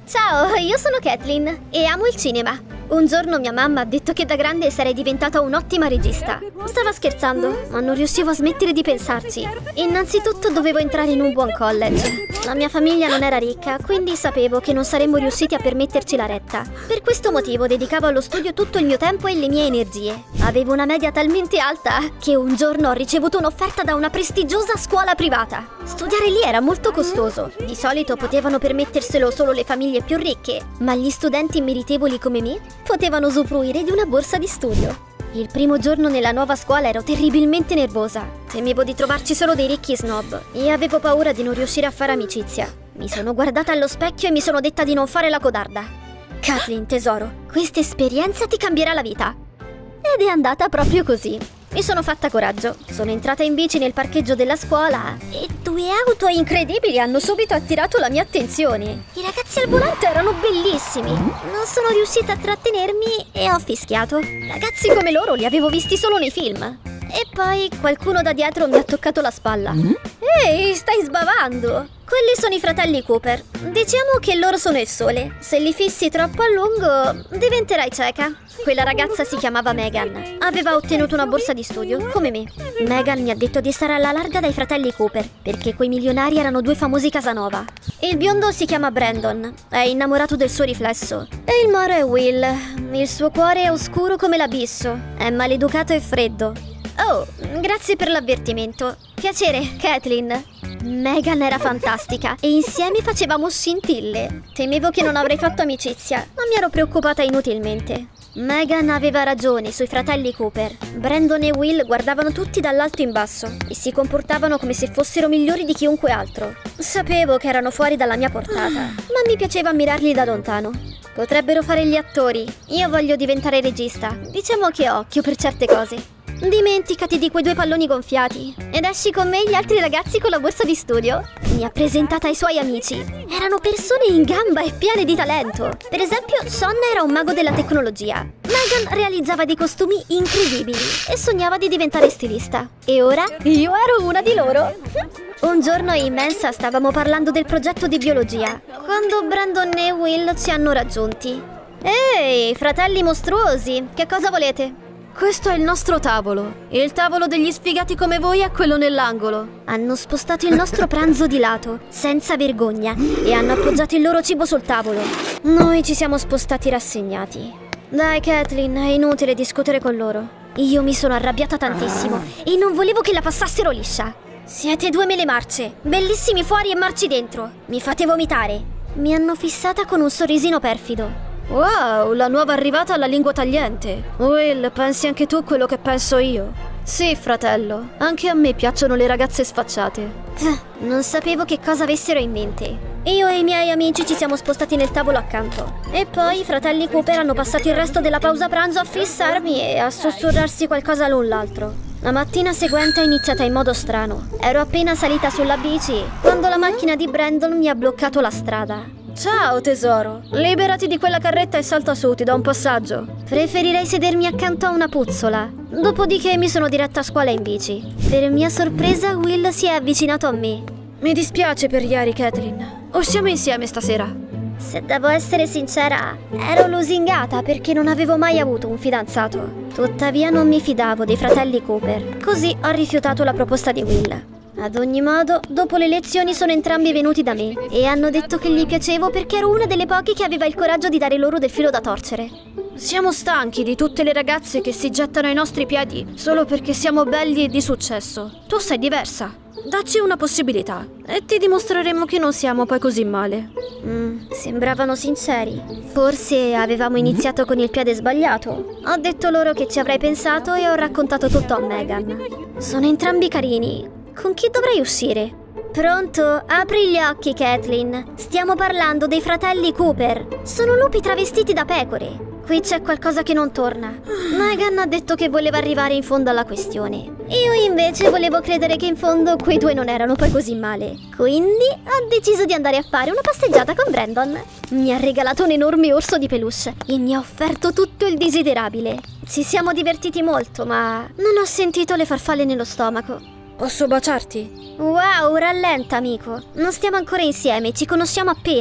Ciao, io sono Kathleen e amo il cinema. Un giorno mia mamma ha detto che da grande sarei diventata un'ottima regista. Stava scherzando, ma non riuscivo a smettere di pensarci. Innanzitutto dovevo entrare in un buon college. La mia famiglia non era ricca, quindi sapevo che non saremmo riusciti a permetterci la retta. Per questo motivo dedicavo allo studio tutto il mio tempo e le mie energie. Avevo una media talmente alta che un giorno ho ricevuto un'offerta da una prestigiosa scuola privata. Studiare lì era molto costoso. Di solito potevano permetterselo solo le famiglie più ricche, ma gli studenti meritevoli come me potevano usufruire di una borsa di studio. Il primo giorno nella nuova scuola ero terribilmente nervosa. Temevo di trovarci solo dei ricchi snob e avevo paura di non riuscire a fare amicizia. Mi sono guardata allo specchio e mi sono detta di non fare la codarda. Kathleen, tesoro, questa esperienza ti cambierà la vita. Ed è andata proprio così. Mi sono fatta coraggio, sono entrata in bici nel parcheggio della scuola e due auto incredibili hanno subito attirato la mia attenzione. I ragazzi al volante erano bellissimi. Non sono riuscita a trattenermi e ho fischiato. Ragazzi come loro li avevo visti solo nei film. E poi qualcuno da dietro mi ha toccato la spalla. Ehi, stai sbavando! Quelli sono i fratelli Cooper. Diciamo che loro sono il sole. Se li fissi troppo a lungo, diventerai cieca. Quella ragazza si chiamava Megan. Aveva ottenuto una borsa di studio, come me. Megan mi ha detto di stare alla larga dai fratelli Cooper, perché quei milionari erano due famosi Casanova. Il biondo si chiama Brandon, è innamorato del suo riflesso. E il moro è Will. Il suo cuore è oscuro come l'abisso. È maleducato e freddo. Oh, grazie per l'avvertimento. Piacere, Kathleen. Megan era fantastica e insieme facevamo scintille. Temevo che non avrei fatto amicizia, ma mi ero preoccupata inutilmente. Megan aveva ragione sui fratelli Cooper. Brandon e Will guardavano tutti dall'alto in basso e si comportavano come se fossero migliori di chiunque altro. Sapevo che erano fuori dalla mia portata, ma mi piaceva ammirarli da lontano. Potrebbero fare gli attori. Io voglio diventare regista. Diciamo che ho occhio per certe cose. Dimenticati di quei due palloni gonfiati ed esci con me e gli altri ragazzi con la borsa di studio. Mi ha presentata ai suoi amici. Erano persone in gamba e piene di talento. Per esempio, Sean era un mago della tecnologia. Megan realizzava dei costumi incredibili e sognava di diventare stilista. E ora io ero una di loro. Un giorno in mensa stavamo parlando del progetto di biologia, quando Brandon e Will ci hanno raggiunti. Ehi, fratelli mostruosi, che cosa volete? Questo è il nostro tavolo. Il tavolo degli sfigati come voi è quello nell'angolo. Hanno spostato il nostro pranzo di lato, senza vergogna, e hanno appoggiato il loro cibo sul tavolo. Noi ci siamo spostati rassegnati. Dai, Kathleen, è inutile discutere con loro. Io mi sono arrabbiata tantissimo e non volevo che la passassero liscia. Siete due mele marce, bellissimi fuori e marci dentro. Mi fate vomitare. Mi hanno fissata con un sorrisino perfido. Wow, la nuova arrivata alla lingua tagliente. Will, pensi anche tu quello che penso io? Sì, fratello, anche a me piacciono le ragazze sfacciate. Non sapevo che cosa avessero in mente. Io e i miei amici ci siamo spostati nel tavolo accanto. E poi i fratelli Cooper hanno passato il resto della pausa pranzo a fissarmi e a sussurrarsi qualcosa l'un l'altro. La mattina seguente è iniziata in modo strano. Ero appena salita sulla bici quando la macchina di Brandon mi ha bloccato la strada. Ciao tesoro, liberati di quella carretta e salta su, ti do un passaggio. Preferirei sedermi accanto a una puzzola. Dopodiché mi sono diretta a scuola in bici. Per mia sorpresa Will si è avvicinato a me. Mi dispiace per ieri, Kathleen. Usciamo insieme stasera. Se devo essere sincera, ero lusingata perché non avevo mai avuto un fidanzato. Tuttavia non mi fidavo dei fratelli Cooper, così ho rifiutato la proposta di Will. Ad ogni modo, dopo le lezioni sono entrambi venuti da me e hanno detto che gli piacevo perché ero una delle poche che aveva il coraggio di dare loro del filo da torcere. Siamo stanchi di tutte le ragazze che si gettano ai nostri piedi solo perché siamo belli e di successo. Tu sei diversa. Dacci una possibilità e ti dimostreremo che non siamo poi così male. Sembravano sinceri. Forse avevamo iniziato con il piede sbagliato. Ho detto loro che ci avrei pensato e ho raccontato tutto a Megan. Sono entrambi carini. Con chi dovrei uscire? Pronto? Apri gli occhi, Kathleen. Stiamo parlando dei fratelli Cooper. Sono lupi travestiti da pecore. Qui c'è qualcosa che non torna. Megan ha detto che voleva arrivare in fondo alla questione. Io invece volevo credere che in fondo quei due non erano poi così male. Quindi ho deciso di andare a fare una passeggiata con Brandon. Mi ha regalato un enorme orso di peluche e mi ha offerto tutto il desiderabile. Ci siamo divertiti molto, ma non ho sentito le farfalle nello stomaco. Posso baciarti? Wow, rallenta amico. Non stiamo ancora insieme, ci conosciamo appena.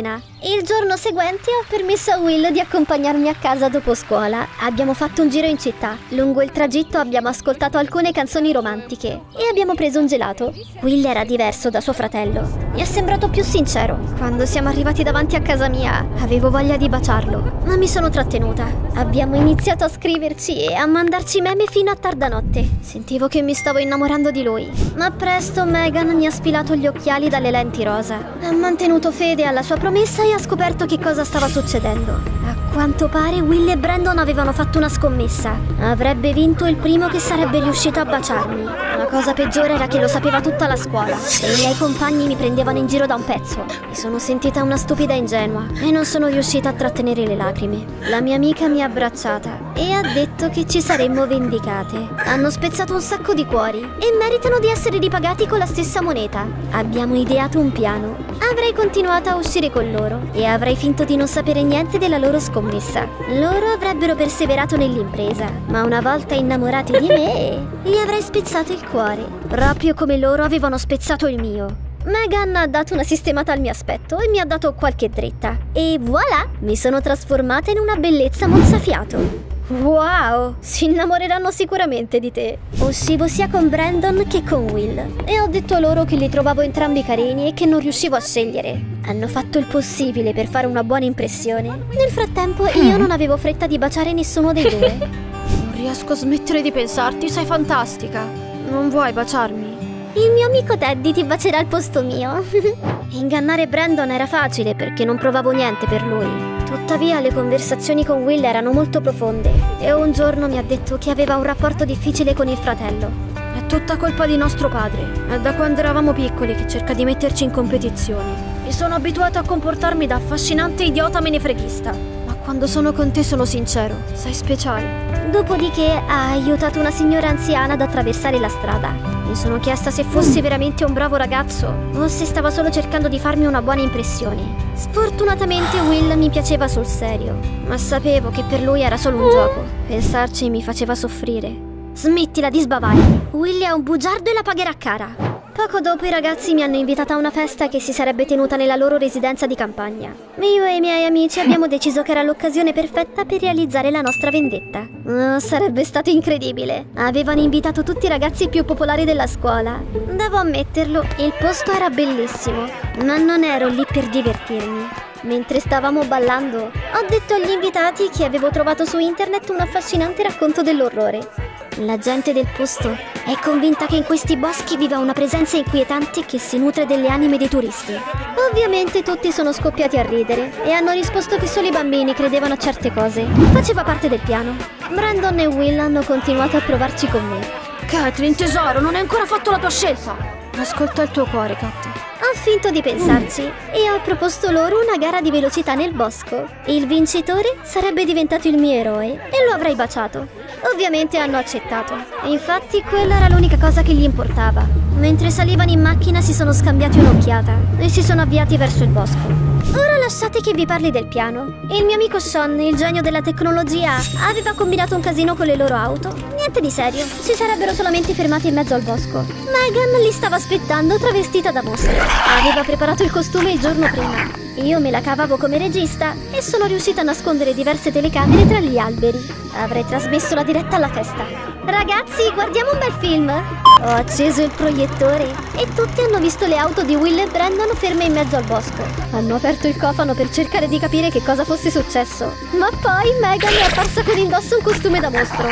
Il giorno seguente ho permesso a Will di accompagnarmi a casa dopo scuola. Abbiamo fatto un giro in città. Lungo il tragitto abbiamo ascoltato alcune canzoni romantiche e abbiamo preso un gelato. Will era diverso da suo fratello. Mi è sembrato più sincero. Quando siamo arrivati davanti a casa mia, avevo voglia di baciarlo, ma mi sono trattenuta. Abbiamo iniziato a scriverci e a mandarci meme fino a tarda notte. Sentivo che mi stavo innamorando di lui, ma presto Megan mi ha sfilato gli occhiali dalle lenti rosa. Ha mantenuto fede alla sua promessa e ha scoperto che cosa stava succedendo. A quanto pare Will e Brandon avevano fatto una scommessa. Avrebbe vinto il primo che sarebbe riuscito a baciarmi. La cosa peggiore era che lo sapeva tutta la scuola e i miei compagni mi prendevano in giro da un pezzo. Mi sono sentita una stupida ingenua e non sono riuscita a trattenere le lacrime. La mia amica mi ha abbracciata e ha detto che ci saremmo vendicate. Hanno spezzato un sacco di cuori e meritano di essere ripagati con la stessa moneta. Abbiamo ideato un piano. Avrei continuato a uscire con loro e avrei finto di non sapere niente della loro scommessa. Loro avrebbero perseverato nell'impresa, ma una volta innamorati di me, gli avrei spezzato il cuore, proprio come loro avevano spezzato il mio. Megan ha dato una sistemata al mio aspetto e mi ha dato qualche dritta. E voilà, mi sono trasformata in una bellezza mozzafiato. Wow, si innamoreranno sicuramente di te. Uscivo sia con Brandon che con Will e ho detto loro che li trovavo entrambi carini e che non riuscivo a scegliere. Hanno fatto il possibile per fare una buona impressione. Nel frattempo io non avevo fretta di baciare nessuno dei due. Non riesco a smettere di pensarti, sei fantastica. Non vuoi baciarmi? Il mio amico Teddy ti bacerà al posto mio. Ingannare Brandon era facile perché non provavo niente per lui. Tuttavia le conversazioni con Will erano molto profonde e un giorno mi ha detto che aveva un rapporto difficile con il fratello. È tutta colpa di nostro padre. È da quando eravamo piccoli che cerca di metterci in competizioni. Mi sono abituato a comportarmi da affascinante idiota menefreghista. Ma quando sono con te sono sincero, sei speciale. Dopodiché ha aiutato una signora anziana ad attraversare la strada. Mi sono chiesta se fosse veramente un bravo ragazzo o se stava solo cercando di farmi una buona impressione. Sfortunatamente Will mi piaceva sul serio, ma sapevo che per lui era solo un gioco. Pensarci mi faceva soffrire. Smettila di sbavare. Will è un bugiardo e la pagherà cara. Poco dopo i ragazzi mi hanno invitata a una festa che si sarebbe tenuta nella loro residenza di campagna. Io e i miei amici abbiamo deciso che era l'occasione perfetta per realizzare la nostra vendetta. Oh, sarebbe stato incredibile. Avevano invitato tutti i ragazzi più popolari della scuola. Devo ammetterlo, il posto era bellissimo, ma non ero lì per divertirmi. Mentre stavamo ballando, ho detto agli invitati che avevo trovato su internet un affascinante racconto dell'orrore. La gente del posto è convinta che in questi boschi viva una presenza inquietante che si nutre delle anime dei turisti. Ovviamente tutti sono scoppiati a ridere e hanno risposto che solo i bambini credevano a certe cose. Faceva parte del piano. Brandon e Will hanno continuato a provarci con me. Kathleen, tesoro, non hai ancora fatto la tua scelta. Ascolta il tuo cuore, Kat. Ho finto di pensarci e ho proposto loro una gara di velocità nel bosco. Il vincitore sarebbe diventato il mio eroe e lo avrei baciato. Ovviamente hanno accettato. Infatti quella era l'unica cosa che gli importava. Mentre salivano in macchina si sono scambiati un'occhiata e si sono avviati verso il bosco. Ora lasciate che vi parli del piano. Il mio amico Sean, il genio della tecnologia, aveva combinato un casino con le loro auto. Niente di serio, si sarebbero solamente fermati in mezzo al bosco. Megan li stava aspettando travestita da mostro. Aveva preparato il costume il giorno prima. Io me la cavavo come regista e sono riuscita a nascondere diverse telecamere tra gli alberi. Avrei trasmesso la diretta alla festa. Ragazzi, guardiamo un bel film! Ho acceso il proiettore e tutti hanno visto le auto di Will e Brandon ferme in mezzo al bosco. Hanno aperto il cofano per cercare di capire che cosa fosse successo. Ma poi Megan è apparsa con indosso un costume da mostro.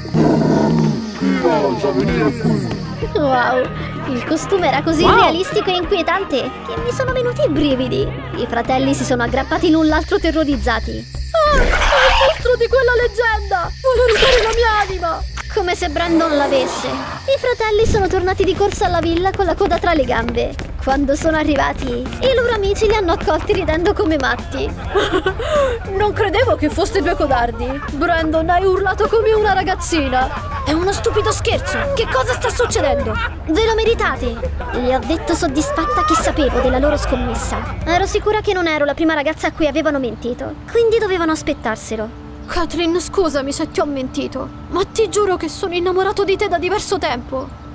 Wow, il costume era così realistico e inquietante che mi sono venuti i brividi. I fratelli si sono aggrappati l'un l'altro terrorizzati. Ah, è il mostro di quella leggenda! Vuole rubare la mia anima! Come se Brandon l'avesse. I fratelli sono tornati di corsa alla villa con la coda tra le gambe. Quando sono arrivati, i loro amici li hanno accolti ridendo come matti. Non credevo che foste due codardi. Brandon, hai urlato come una ragazzina. È uno stupido scherzo. Che cosa sta succedendo? Ve lo meritate. Gli ho detto soddisfatta che sapevo della loro scommessa. Ero sicura che non ero la prima ragazza a cui avevano mentito, quindi dovevano aspettarselo. Kathleen, scusami se ti ho mentito, ma ti giuro che sono innamorato di te da diverso tempo.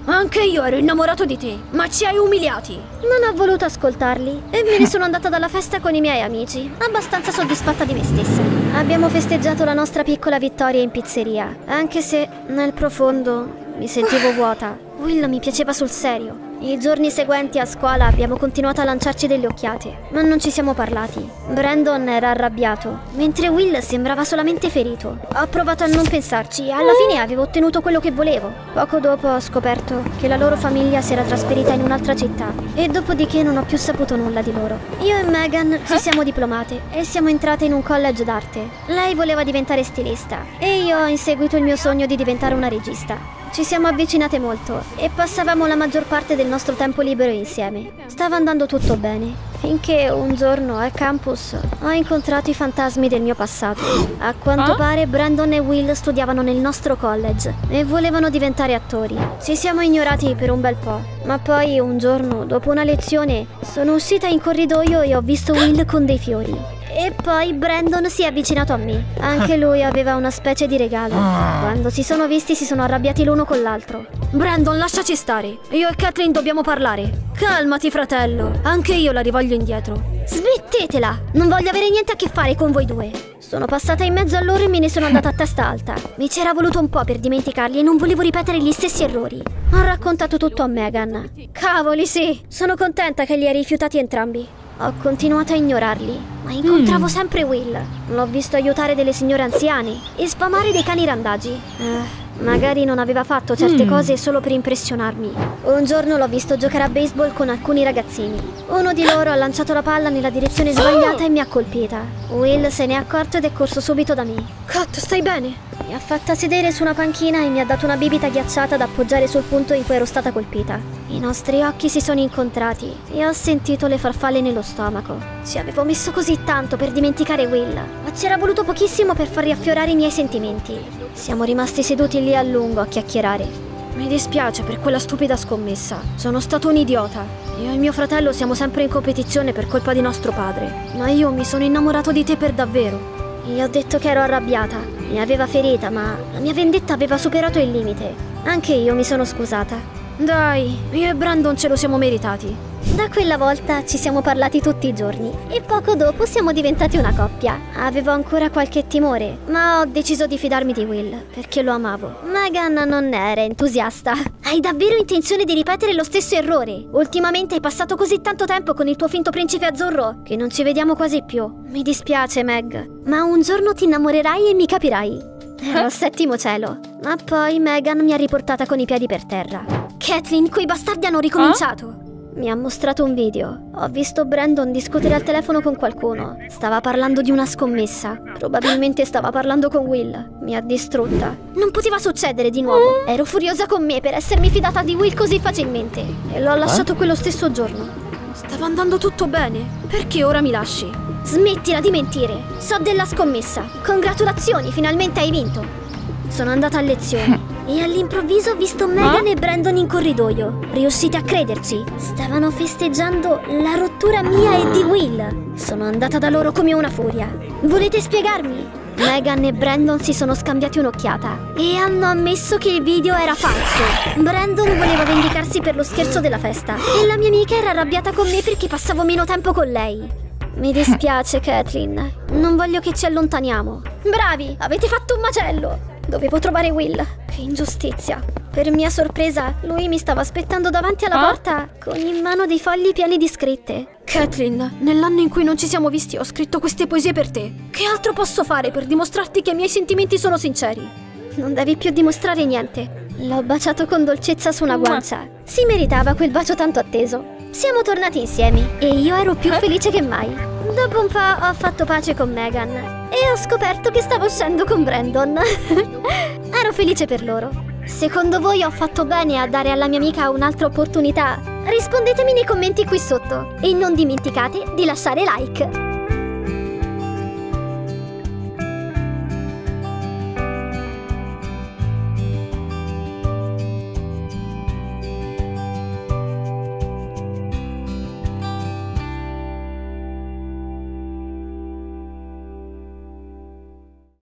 Anche io ero innamorato di te, ma ci hai umiliati. Non ho voluto ascoltarli e me ne sono andata dalla festa con i miei amici, abbastanza soddisfatta di me stessa. Abbiamo festeggiato la nostra piccola vittoria in pizzeria, anche se nel profondo mi sentivo vuota. Will mi piaceva sul serio. I giorni seguenti a scuola abbiamo continuato a lanciarci delle occhiate, ma non ci siamo parlati. Brandon era arrabbiato, mentre Will sembrava solamente ferito. Ho provato a non pensarci e alla fine avevo ottenuto quello che volevo. Poco dopo ho scoperto che la loro famiglia si era trasferita in un'altra città e dopodiché non ho più saputo nulla di loro. Io e Megan ci siamo diplomate e siamo entrate in un college d'arte. Lei voleva diventare stilista e io ho inseguito il mio sogno di diventare una regista. Ci siamo avvicinate molto e passavamo la maggior parte del nostro tempo libero insieme. Stava andando tutto bene, finché un giorno al campus ho incontrato i fantasmi del mio passato. A quanto pare Brandon e Will studiavano nel nostro college e volevano diventare attori. Ci siamo ignorati per un bel po', ma poi un giorno, dopo una lezione, sono uscita in corridoio e ho visto Will con dei fiori. E poi Brandon si è avvicinato a me. Anche lui aveva una specie di regalo. Quando si sono visti si sono arrabbiati l'uno con l'altro. Brandon, lasciaci stare. Io e Kathleen dobbiamo parlare. Calmati, fratello. Anche io la rivoglio indietro. Smettetela! Non voglio avere niente a che fare con voi due. Sono passata in mezzo a loro e me ne sono andata a testa alta. Mi c'era voluto un po' per dimenticarli e non volevo ripetere gli stessi errori. Ho raccontato tutto a Megan. Cavoli, sì! Sono contenta che li hai rifiutati entrambi. Ho continuato a ignorarli, ma incontravo sempre Will. L'ho visto aiutare delle signore anziane e sfamare dei cani randagi. Magari non aveva fatto certe cose solo per impressionarmi. Un giorno l'ho visto giocare a baseball con alcuni ragazzini. Uno di loro ha lanciato la palla nella direzione sbagliata e mi ha colpita. Will se ne è accorto ed è corso subito da me. Kat, stai bene? Mi ha fatta sedere su una panchina e mi ha dato una bibita ghiacciata da appoggiare sul punto in cui ero stata colpita. I nostri occhi si sono incontrati e ho sentito le farfalle nello stomaco. Ci avevo messo così tanto per dimenticare Will, ma c'era voluto pochissimo per far riaffiorare i miei sentimenti. Siamo rimasti seduti lì a lungo a chiacchierare. Mi dispiace per quella stupida scommessa. Sono stato un idiota. Io e mio fratello siamo sempre in competizione per colpa di nostro padre. Ma io mi sono innamorato di te per davvero. Gli ho detto che ero arrabbiata. Mi aveva ferita, ma la mia vendetta aveva superato il limite. Anche io mi sono scusata. Dai, io e Brandon ce lo siamo meritati. Da quella volta ci siamo parlati tutti i giorni e poco dopo siamo diventati una coppia. Avevo ancora qualche timore, ma ho deciso di fidarmi di Will, perché lo amavo. Megan non era entusiasta. Hai davvero intenzione di ripetere lo stesso errore? Ultimamente hai passato così tanto tempo con il tuo finto principe azzurro che non ci vediamo quasi più. Mi dispiace, Meg, ma un giorno ti innamorerai e mi capirai. Ero al settimo cielo, ma poi Megan mi ha riportata con i piedi per terra. Kathleen, quei bastardi hanno ricominciato. Mi ha mostrato un video. Ho visto Brandon discutere al telefono con qualcuno. Stava parlando di una scommessa. Probabilmente stava parlando con Will. Mi ha distrutta. Non poteva succedere di nuovo. Ero furiosa con me per essermi fidata di Will così facilmente. E l'ho lasciato quello stesso giorno. Stava andando tutto bene. Perché ora mi lasci? Smettila di mentire. So della scommessa. Congratulazioni, finalmente hai vinto. Sono andata a lezione e all'improvviso ho visto Megan e Brandon in corridoio. Riuscite a crederci? Stavano festeggiando la rottura mia e di Will. Sono andata da loro come una furia. Volete spiegarmi? Megan e Brandon si sono scambiati un'occhiata e hanno ammesso che il video era falso. Brandon voleva vendicarsi per lo scherzo della festa e la mia amica era arrabbiata con me perché passavo meno tempo con lei. Mi dispiace, Kathleen. Non voglio che ci allontaniamo. Bravi, avete fatto un macello. Dovevo trovare Will. Che ingiustizia. Per mia sorpresa, lui mi stava aspettando davanti alla porta con in mano dei fogli pieni di scritte. Kathleen, nell'anno in cui non ci siamo visti ho scritto queste poesie per te. Che altro posso fare per dimostrarti che i miei sentimenti sono sinceri? Non devi più dimostrare niente. L'ho baciato con dolcezza su una guancia. Si meritava quel bacio tanto atteso. Siamo tornati insieme e io ero più felice che mai. Dopo un po' ho fatto pace con Megan e ho scoperto che stavo uscendo con Brandon. Ero felice per loro. Secondo voi ho fatto bene a dare alla mia amica un'altra opportunità? Rispondetemi nei commenti qui sotto e non dimenticate di lasciare like.